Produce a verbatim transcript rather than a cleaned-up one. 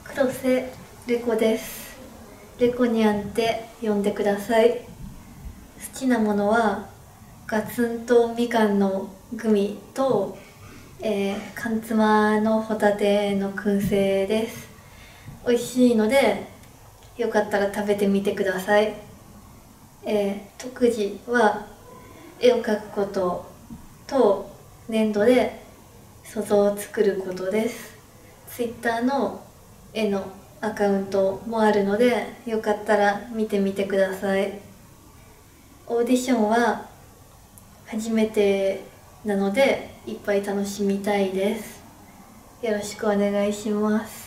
黒瀬レコです。レコニャンって呼んでください。好きなものはガツンとみかんのグミと、えー、缶詰のホタテの燻製です。美味しいのでよかったら食べてみてください。えー、特技は絵を描くことと粘土で想像を作ることです。ツイッターの絵のアカウントもあるのでよかったら見てみてください。オーディションは初めてなのでいっぱい楽しみたいです。よろしくお願いします。